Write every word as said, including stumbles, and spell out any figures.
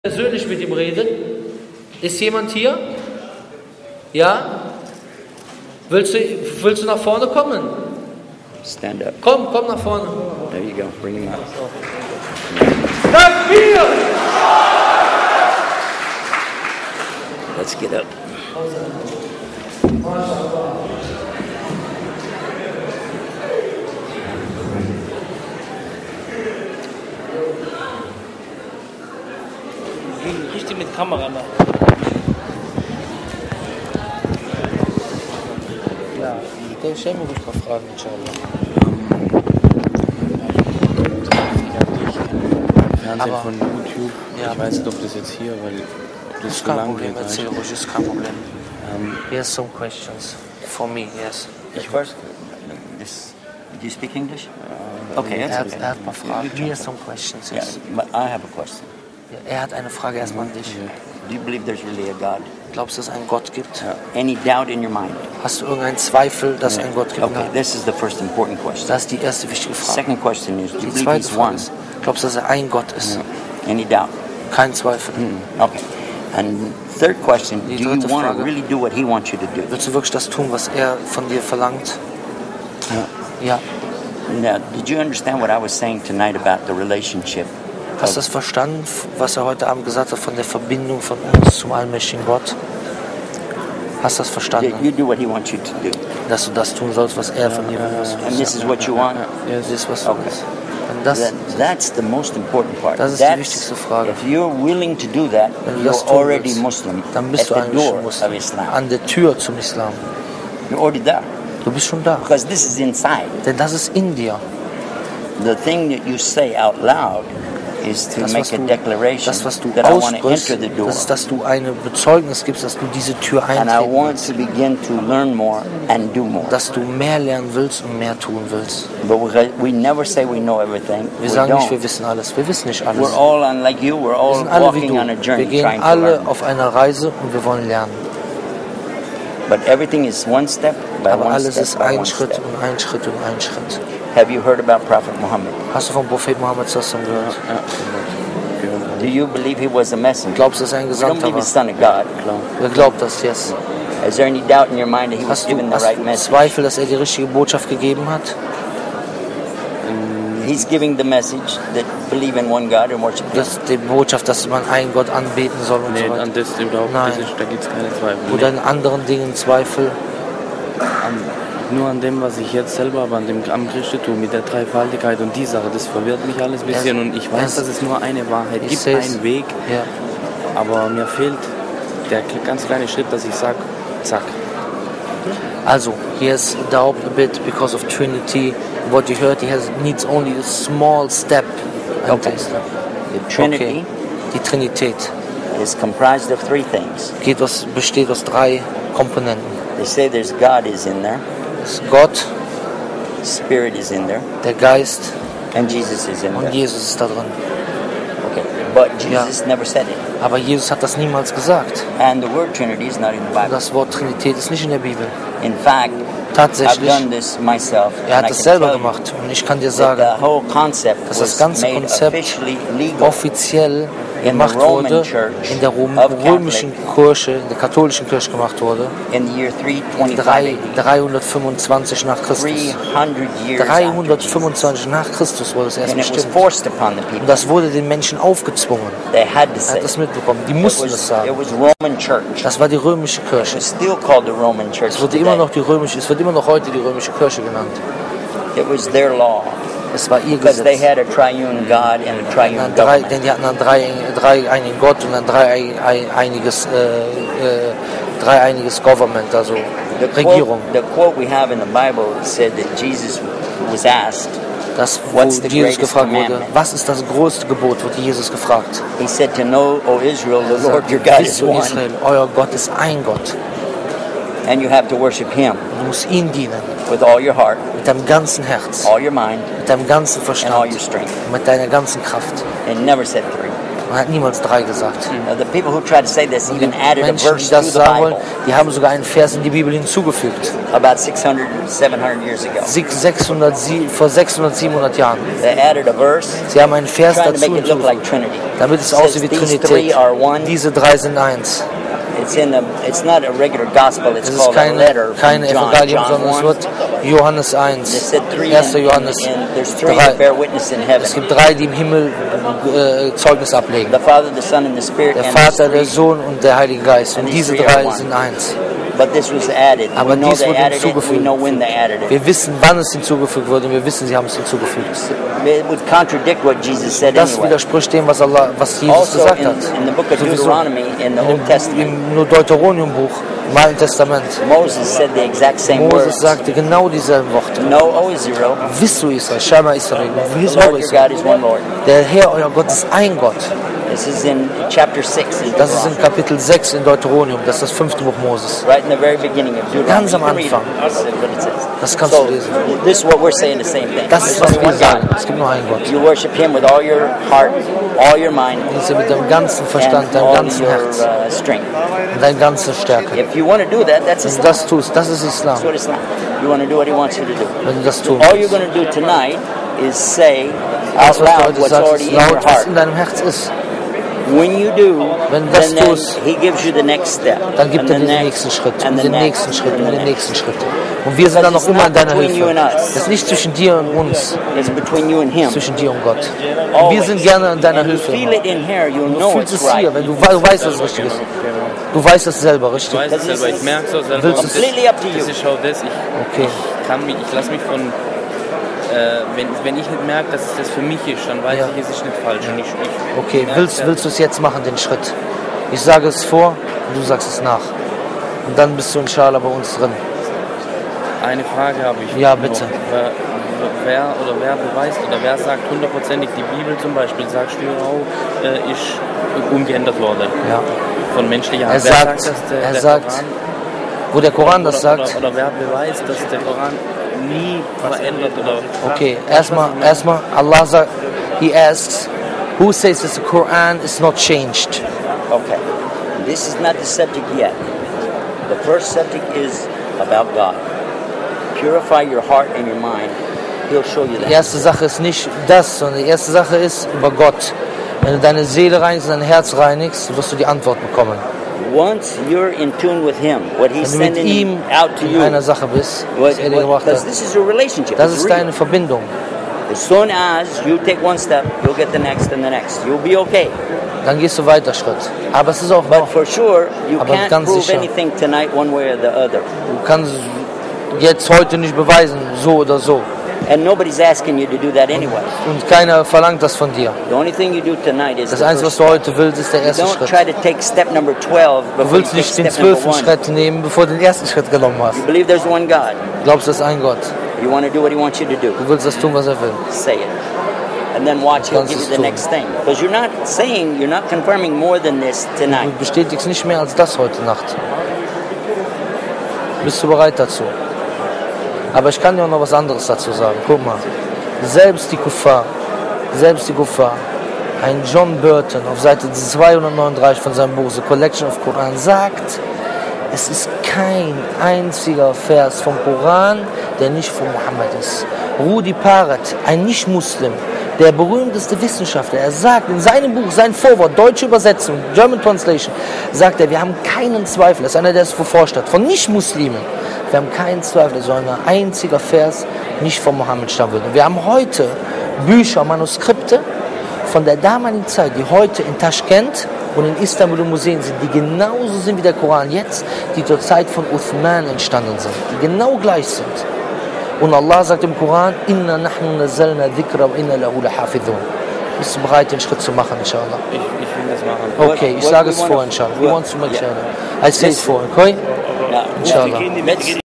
persönlich mit ihm redet. Ist jemand hier? Ja? Willst du, willst du nach vorne kommen? Stand up. Komm, komm nach vorne. There you go. Bring him out. Takbir! Let's get up. Richtig mit Kamera machen. Ja, ich stelle mir ruhig ein paar Fragen, inshallah. Fernsehen Aber- von YouTube. Ja, Ich weiß nicht, ob das jetzt hier, weil das Ist so kein lang Problem, geht. erzähl weißt ruhig, ist kein Problem. du. Ähm, Here's some questions for me, yes. Ich first. This. Do you speak English? Okay, Er that's hat, okay. er hat ein paar Fragen. Here's some questions, Yeah, yes. but I have a question. Ja, er hat eine Frage erstmal an dich. Do you believe there's really a God? Glaubst du, dass es einen Gott gibt? Any doubt in your mind? Hast du irgendeinen Zweifel, dass es einen Gott gibt? Okay, Nein. this is the first important question. Das ist die erste wichtige Frage. Second question is, do you Die believe zweite He's Frage one? ist, glaubst du, dass er ein Gott ist? Any doubt? Kein Zweifel. Okay. And third question, do Die you dritte want to Frage. really do what He wants you to do? Willst du wirklich das tun, was er von dir verlangt? Ja. Now, did you understand what I was saying tonight about the relationship? Hast du das verstanden, was er heute Abend gesagt hat von der Verbindung von uns zum allmächtigen Gott? Hast du das That verstanden? you do what He wants you to do. Dass du das tun sollst, was er von dir will. And this is what you want? Das ist, was du Okay. willst. Und das, That, that's the most important part. Das ist die That's- wichtigste Frage. If you're willing to do that, wenn du das you're tun already willst, Muslim dann bist at du the eigentlich door Muslim. of Islam. An der Tür zum Islam. You're already there. Du bist schon da. Because this is inside. Denn das ist in dir. The thing that you say out loud is to Das, was make a du, declaration das, was du that I want to aussprichst, enter the door. das ist, dass du eine Bezeugnis gibst, dass du diese Tür And I eintreten want willst. to begin to learn more and do more. Dass du mehr lernen willst und mehr tun willst. But we, we never say we know everything. Wir We sagen nicht, wir don't. wissen alles. Wir wissen nicht alles. We're all unlike you. We're Wir all sind alle wie walking on a du. journey Wir gehen trying to alle learn. auf einer Reise und wir wollen lernen. But everything is one step by Aber one alles step ist by ein one Schritt step. und ein Schritt und ein Schritt. Have you heard about Prophet Muhammad? Hast du vom Prophet Mohammed sallallahu alaihi wasallam gehört? ja, gehört. Do you believe he was a messenger? Glaubst du, dass er ein You don't Gesandter believe he's war? son of God. Klar. Wer glaubt das jetzt? Is there any doubt in your mind that he was Hast given du, the hast right du message? Zweifel, dass er die richtige Botschaft gegeben hat? He's giving the message that believe in one God and worship Him. Das die Botschaft, dass man einen Gott anbeten soll und Nee, so weiter. an das überhaupt Nein. das ist, da gibt es keine Zweifel. Oder in anderen Dingen Zweifel. An, nur an dem, was ich jetzt selber, aber an dem am Christentum mit der Dreifaltigkeit und die Sache, das verwirrt mich alles ein bisschen. Und ich weiß, dass es nur eine Wahrheit Ich gibt, seh's. einen Weg, Ja. aber mir fehlt der ganz kleine Schritt, dass ich sage, zack. Also, he has doubt a bit because of Trinity. What you heard, he has needs only a small step. Okay. into Islam. The Trinity Okay. Die Trinität is comprised of three things. geht aus, besteht aus drei Komponenten. They say there's God is in there, Das ist Gott, Spirit is in there, der Geist and Jesus is in und there. Jesus ist da drin. Okay, but Jesus never said it. Aber Jesus hat das niemals gesagt. And the word Trinity is not in the Bible. Das Wort Trinität ist nicht in der Bibel. In fact, I've Tatsächlich, done this myself, er and hat I es can selber tell you gemacht. Und ich kann dir that sagen, the whole concept dass das was ganze made Konzept officially legal offiziell in the gemacht Roman wurde, Church in der Rom of römischen Kirche, in der katholischen Kirche gemacht wurde, in the year three twenty-five drei, A D. dreihundertfünfundzwanzig nach Christus. three hundred years after Jesus. dreihundertfünfundzwanzig nach Christus wurde es erst And it was bestimmt. forced upon the Und people. das wurde den Menschen aufgezwungen. They had to Er say hat das mitbekommen. Die it mussten es was, sagen. it was Roman Church. Das war die römische Kirche. It's still called the Roman Church Es wurde immer today. noch die römische, es wird immer noch heute die römische Kirche genannt. It was their law Es war ihr because they Gesetz. had a triune God and a Und triune dann drei, government. denn die hatten dann drei, drei einigen Gott und dann drei ein- ein- einiges, äh, äh, drei einiges Government, also The Regierung. quote, the quote we have in the Bible said that Jesus was asked, Das, wo What's the Jesus greatest gefragt wurde, commandment? was ist das größte Gebot, wurde Jesus gefragt. he said to know, O Israel, the Er Lord sagt, your God "Wisst is du, one, Israel, euer Gott ist ein Gott. and you have to worship Him Und du musst ihm dienen, with all your heart, mit deinem ganzen Herz, all your mind, mit deinem ganzen and all Verstand, your strength. mit deiner ganzen Kraft. And never said three. Er hat niemals drei gesagt. Uh, the people who try to say this Und die even added a Menschen, verse die to das the sagen wollen, Bible die haben sogar einen Vers in die Bibel hinzugefügt. about six hundred, seven hundred years ago. sechshundert, vor sechshundert, siebenhundert Jahren. They added a verse Sie haben einen Vers trying to dazu make it look like hinzugefügt, Trinity. damit es It aussieht wie says these three Trinität. are one. Diese drei sind eins. It's in a, it's not a regular gospel. It's Es ist called a keine, letter from keine John. Evangelium, John sondern es one. wird Johannes They eins. said three, erster and, Johannes and, and there's three that drei. bear witness in heaven. Es gibt drei, die im Himmel äh, Zeugnis ablegen. The Father, the Son, and the Spirit. Der and Vater, these der three. Sohn und der Heilige Geist. Und And diese these three are drei one. sind eins. But this was added. Aber We know dies they wurde added it. We hinzugefügt. know when they added it. Wir wissen, wann es hinzugefügt wurde und wir wissen, sie haben es hinzugefügt. It would contradict what Jesus said Das anyway. widerspricht dem, was, Allah, was Jesus Also gesagt in, hat. in the book of Sowieso. Deuteronomy, in the Old Im, Testament, im Deuteronomium-Buch, im Alten Testament, Moses said the exact same Moses words. sagte genau dieselben Worte. Know, O Israel, Wisst du Israel, Schama Israel, the wisst Lord du your Israel, God is one Lord. der Herr, euer Gott, ist ein Gott. This is in chapter six. In Das ist in Deuteronomy. Kapitel sechs in Deuteronomium, das ist das fünfte Buch Moses. Right in the very beginning of Deuteronomy. Ganz am You can read Anfang. it. This is what it says. Das kannst So, du lesen. this is what we're saying, the same thing. Das ist, There's was only wir one sagen. God. Es gibt nur einen Gott. You worship Him with all your heart, all your mind, Diese mit deinem ganzen Verstand, and deinem all ganzen your Herz uh, strength. und deiner ganzen Stärke. If you want to do that, that's Wenn du Islam. das tust, das ist Islam. That's what Islam. You want to do what He wants you to do. Wenn du das tun All you're willst. going to do tonight is say Das, out was du loud heute what's sagst, already ist in your laut, was heart. in deinem Herz ist. When you do, Wenn du das then, then tust, He gives you the next step. Dann gibt and er the dir den next, nächsten Schritt and und the den next, nächsten Schritt and und the den next. nächsten Schritt. Und wir sind dann noch immer in deiner Hilfe. Das ist nicht zwischen dir und uns, It's between you and Him. zwischen dir und Gott. Und wir sind gerne in deiner And you Hilfe. feel it in here, you'll Du know fühlst it's es right. hier, wenn du, du weißt, dass es richtig ist. Du weißt es selber, richtig? Ich weiß es selber, ich merke es auch selber. Willst Und du es- Completely up to you. das ist schau das, ich, Okay. ich kann mich, ich lasse mich von, äh, wenn, wenn ich nicht merke, dass es das für mich ist, dann weiß Ja. ich, es ist nicht falsch. Und ich, ich Okay, merke willst, ja- willst du es jetzt machen, den Schritt? Ich sage es vor und du sagst es nach. Und dann bist du inshallah bei uns drin. Eine Frage habe ich. Ja, noch. bitte. Wer, wer oder wer beweist oder wer sagt hundertprozentig, die Bibel zum Beispiel, sagst du auch, äh, ist umgeändert worden Ja. von menschlicher Er Hand. Wer sagt, dass der, er der sagt, Koran, wo der Koran das oder, sagt. Oder, oder wer beweist, dass der Koran nie verändert oder. Okay, erstmal, erstmal, Allah sagt, He asks, who says that the Quran is not changed? Okay. This is not the subject yet. The first subject is about God. Purify your heart and your mind. He'll show you Die that. erste Sache ist nicht das, sondern die erste Sache ist über Gott. Wenn du deine Seele reinigst und dein Herz reinigst, wirst du die Antwort bekommen. Once you're in tune with Him, what He's Wenn du mit sending ihm out to in you, einer Sache bist, what, was er dir what, gebracht because hat, this is a relationship. das It's ist real. deine Verbindung. As soon as you take one step, you'll get the next and the next. You'll be okay. Dann gehst du weiter Schritt. Aber es ist auch But noch, for sure, you Aber can't ganz prove sicher. anything tonight one way or the other. du kannst jetzt heute nicht beweisen, so oder so. And nobody's asking you to do that anyway. Und keiner verlangt das von dir. The only thing you do tonight is Das the Einzige, was first du step. heute willst, ist der erste Don't Schritt. try to take step number twelve Du before you willst take nicht den step number zwölften one. Schritt nehmen, bevor du den ersten Schritt genommen hast. You believe there's one God. Du glaubst, das ist ein Gott. You want to do what He wants you to do. Du willst das tun, was er will. Say it. And then watch He'll Kannst give you es the tun. next thing. Because you're not saying, you're not confirming more than this Du tonight. bestätigst nicht mehr als das heute Nacht. Bist du bereit dazu? Aber ich kann dir auch noch was anderes dazu sagen. Guck mal. Selbst die Kuffar, selbst die Kuffar, ein John Burton auf Seite zweihundertneununddreißig von seinem Buch The Collection of Quran sagt, es ist kein einziger Vers vom Koran, der nicht von Mohammed ist. Rudi Paret, ein Nicht-Muslim, der berühmteste Wissenschaftler, er sagt in seinem Buch, sein Vorwort, deutsche Übersetzung, German Translation, sagt er, wir haben keinen Zweifel, das ist einer, der es beforscht hat, von Nicht-Muslimen, wir haben keinen Zweifel, dass so ein einziger Vers nicht von Mohammed stammen würde. Wir haben heute Bücher, Manuskripte von der damaligen Zeit, die heute in Taschkent und in Istanbul im Museen sind, die genauso sind wie der Koran jetzt, die zur Zeit von Uthman entstanden sind, die genau gleich sind. Und Allah sagt im Koran, Inna nahnu nazzalna dhikra wa inna lahu lahafidhun. Bist du bereit, den Schritt zu machen, inshallah? Ich, ich will das machen. Okay, ich What sage we es wanna- vor, inshallah. He what- wants to make yeah. sure. I say it for, okay? Now, Inshallah. let's